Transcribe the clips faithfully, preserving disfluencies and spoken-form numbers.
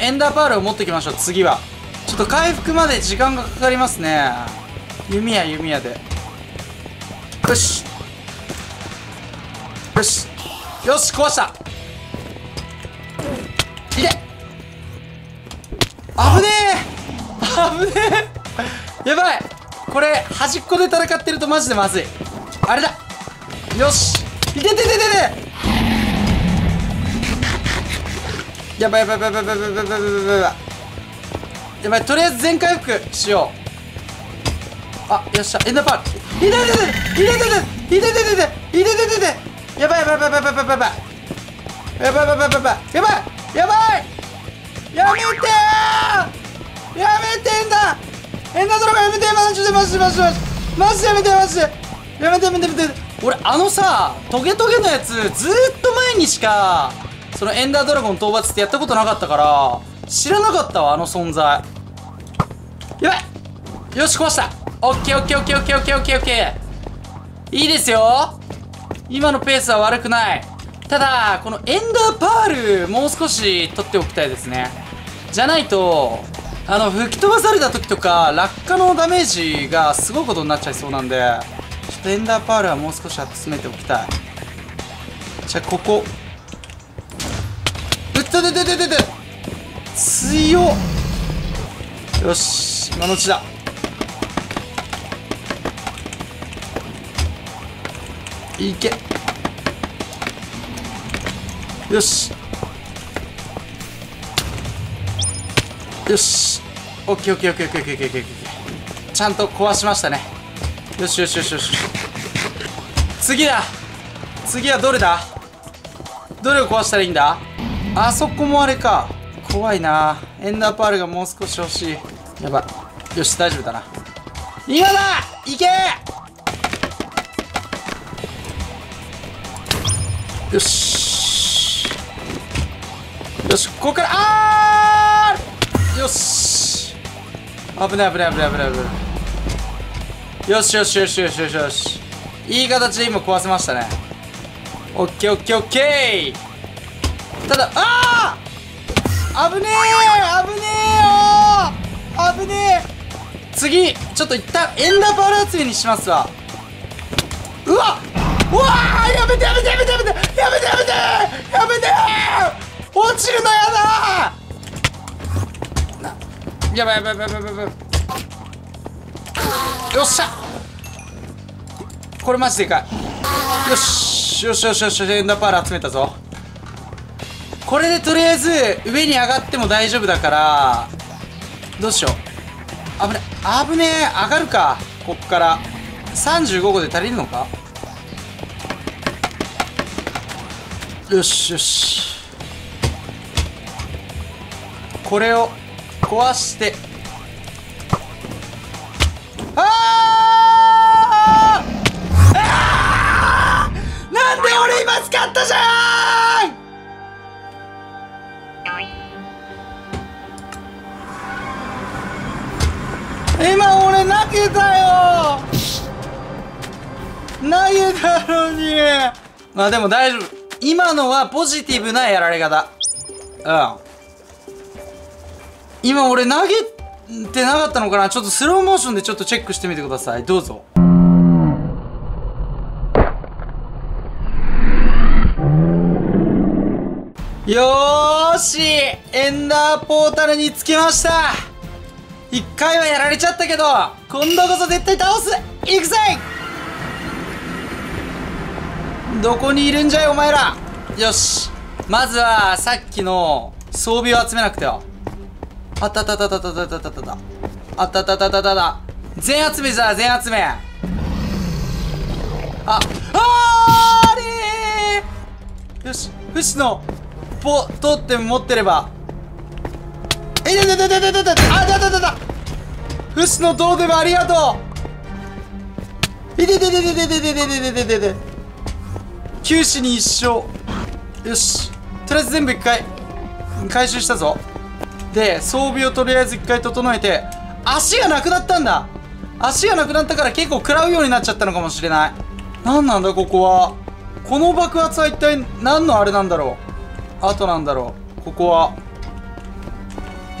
エンダーパールを持ってきましょう。次はと回復まで時間がかかりますね。弓矢弓矢で。よしよしよし、壊した。いけ、危ねえ危ねえやばい、これ端っこで戦ってるとマジでまずい。あれだ、よし、いててててて、やばいやばいやばいやばいやばいやばいやばいやばいやばい、とりあえず全回復しよう。あ、よっしゃ、エンダーパール、いてててていててていててていてててて、やばいやばいやばいやばいやばいやばいやばいやばいやばいやばいやばいやばいやばい、やめてー、やめてんだ、エンダードラゴンやめて、マジでマジでマジでマジでマジでやめて、マジでやめてやめてやめて。俺あのさトゲトゲのやつずーっと前にしかそのエンダードラゴン討伐ってやったことなかったから知らなかったわ、あの存在。やばい、よし壊した。オッケーオッケーオッケーオッケーオッケーオッケーオッケー、いいですよ、今のペースは悪くない。ただこのエンダーパールもう少し取っておきたいですね。じゃないとあの吹き飛ばされた時とか落下のダメージがすごいことになっちゃいそうなんで、ちょっとエンダーパールはもう少し集めておきたい。じゃあここうったててててて、強っ、よし今のうちだ。いけ、よしよし、オッケーオッケーオッケーオッケーオッケーオッケーオッケー、ちゃんと壊しましたね。よしよしよしよし、次だ、次はどれだ、どれを壊したらいいんだ。あそこもあれか、怖いな。エンダーパールがもう少し欲しい。やばい、よし大丈夫だな、今だ、いけ、よしよし、ここから、あー、よし、危ない危ない危ない危ない危ない、よしよしよしよしよしよし、いい形で今壊せましたね。オッケーオッケーオッケー。ただ、あー、危ねえ危ねえよ、危ねえ。次ちょっと一旦エンダーパール集めにしますわ。うわうわー、やめてやめてやめてやめてやめてやめてやめて、落ちるのやだー、な、やばいやばいやばいやばいやばい、よっしゃ、これマジでかい。よしよしよしよし、エンダーパール集めたぞ。これでとりあえず上に上がっても大丈夫だから、どうしよう、危ね危ねえ、上がるか、こっからさんじゅうごごで足りるのか。よしよし、これを壊して、あーあー、なんで俺今使ったじゃん。今俺投げたよ、投げたのに。まあでも大丈夫、今のはポジティブなやられ方。うん、今俺投げてなかったのかな。ちょっとスローモーションでちょっとチェックしてみてください、どうぞ。よーし、エンダーポータルにつきました。一回はやられちゃったけど今度こそ絶対倒す。いくぜ、どこにいるんじゃいお前ら。よし、まずはさっきの装備を集めなくてよ。あったあったあったあったあったあったあったあったあったあったあったあった、全集めじゃ、全集め。あああれー、よし、フシのポトーテム持ってれば、えいててててててて、あだだだだ、フシのトーテムありがとう。いてててててててててててて、九死に一生。よし、とりあえず全部一回回収したぞ。で装備をとりあえず一回整えて、足がなくなったんだ。足がなくなったから結構食らうようになっちゃったのかもしれない。何なんだここは。この爆発は一体何のあれなんだろう、後なんだろうここは。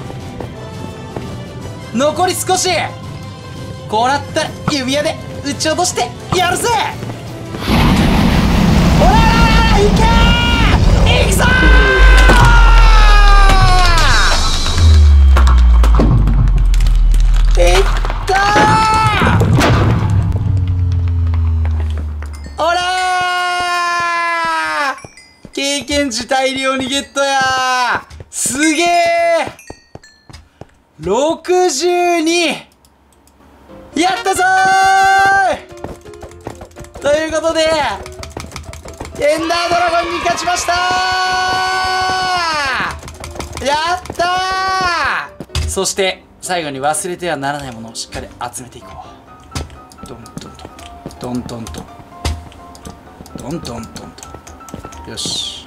残り少し。こうなったら指輪で撃ち落としてやるぜ。ほらららら、いけー、いくぞー、いったー、ほらー、経験値大量にゲットやー。すげえ、ろくじゅうに、やったぞー。ということでエンダードラゴンに勝ちましたー。やったー。そして最後に忘れてはならないものをしっかり集めていこう。ドンドンドンドンドンドンドンドンドンドン。よし、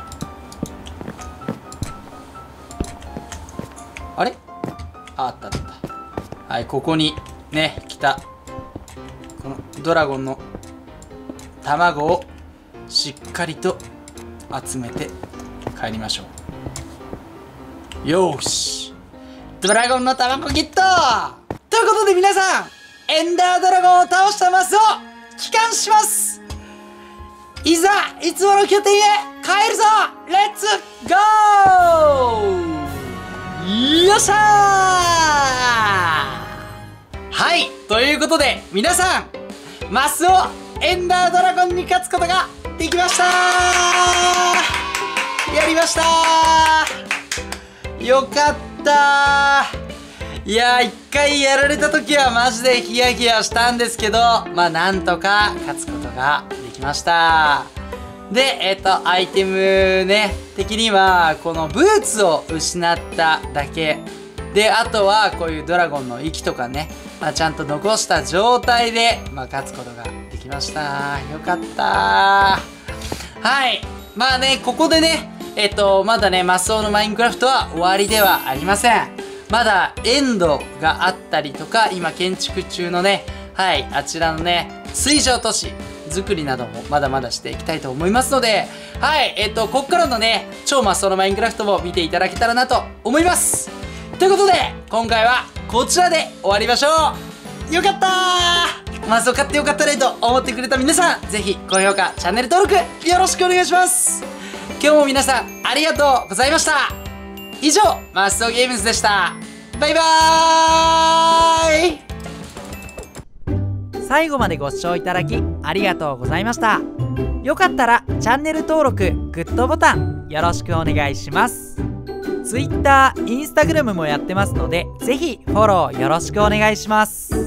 あれ、あったあった。はい、ここにね来たこのドラゴンの卵をしっかりと集めて帰りましょう。よーし、ドラゴンの卵ゲットということで、皆さんエンダードラゴンを倒したマスを帰還します。いざいつもの拠点へ帰るぞ。レッツゴー。よっしゃー。はい、ということで皆さん、マスをエンダードラゴンに勝つことができましたー。やりましたー。よかったー。いやー、一回やられた時はマジでヒヤヒヤしたんですけど、まあなんとか勝つことができました。 で、えっと、アイテムね、的には、このブーツを失っただけ。で、あとは、こういうドラゴンの息とかね、まあ、ちゃんと残した状態で、まあ、勝つことができました。よかったー。はい。まあね、ここでね、えっと、まだね、マスオのマインクラフトは終わりではありません。まだエンドがあったりとか、今建築中のね、はい、あちらのね、水上都市作りなどもまだまだしていきたいと思いますので、はい、えっと、こっからのね、超マスオのマインクラフトも見ていただけたらなと思います。ということで、今回はこちらで終わりましょう。よかったー。マスオ買ってよかったねと思ってくれた皆さん、ぜひ高評価、チャンネル登録よろしくお願いします。今日も皆さんありがとうございました。以上、マスオゲームズでした。バイバーイ。 最後までご視聴いただきありがとうございました。よかったらチャンネル登録、グッドボタンよろしくお願いします。Twitter、Instagram もやってますので、ぜひフォローよろしくお願いします。